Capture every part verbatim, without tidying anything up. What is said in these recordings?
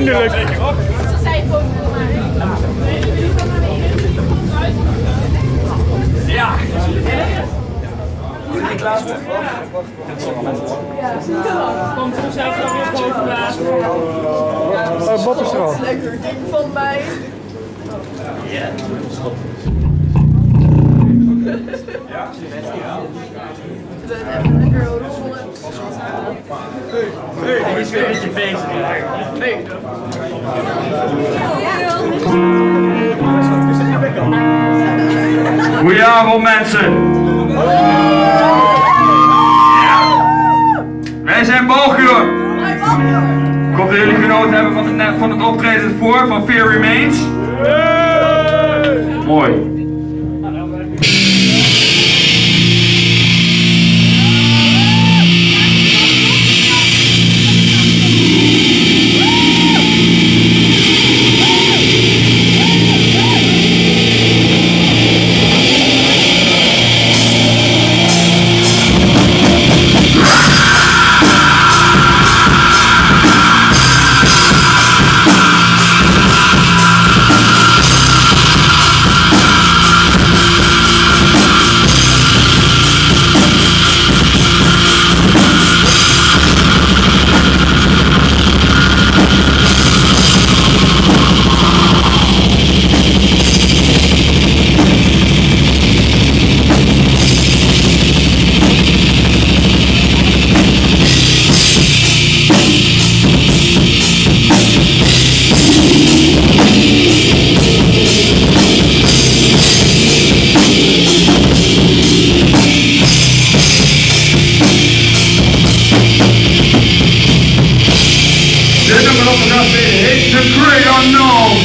Eindelijk! Ja! Komt vanzelf nog weer boven water. Oh, Bob is er al. Lekker dik van mij. Ja. Even lekker rommelen. Hij is weer een beetje bezig. Nee. Goedenavond mensen. Wij zijn Balgior. Ik hoop dat jullie genoten hebben van het, van het optreden voor van Fear Remains. Mooi. It's the great unknown.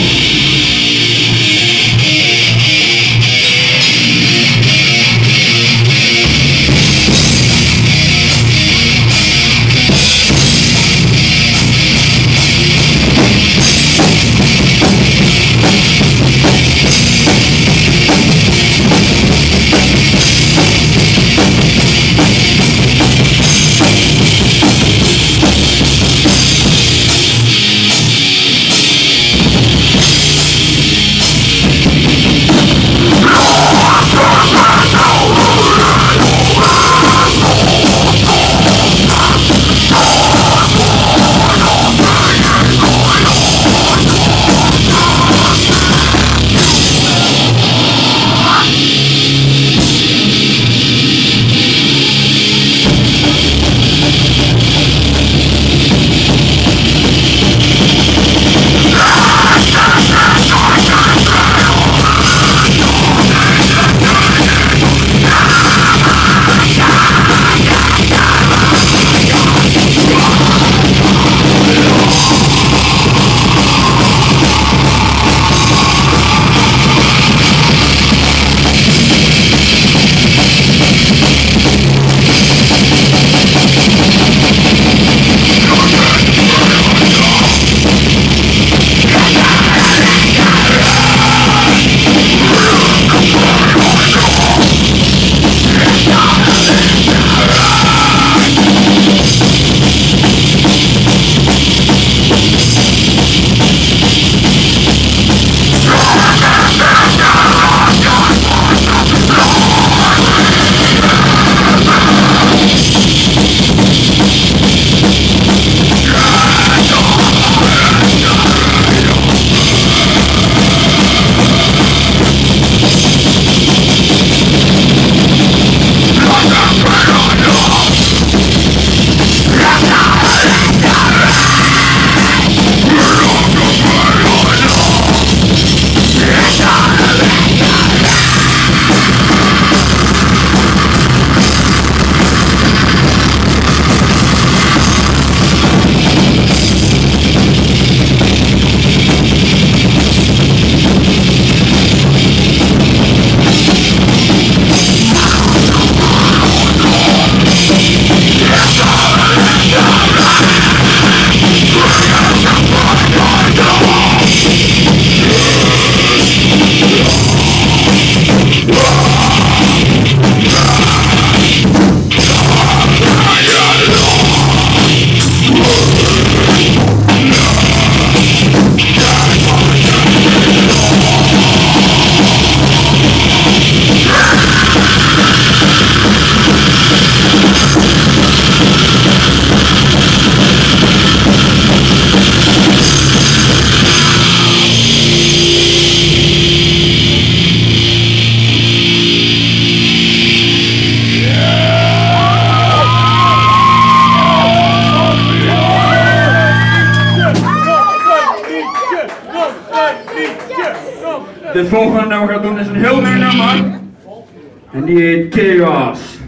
Dit volgende nummer gaat doen is een heel nieuw nummer. En die heet Chaos.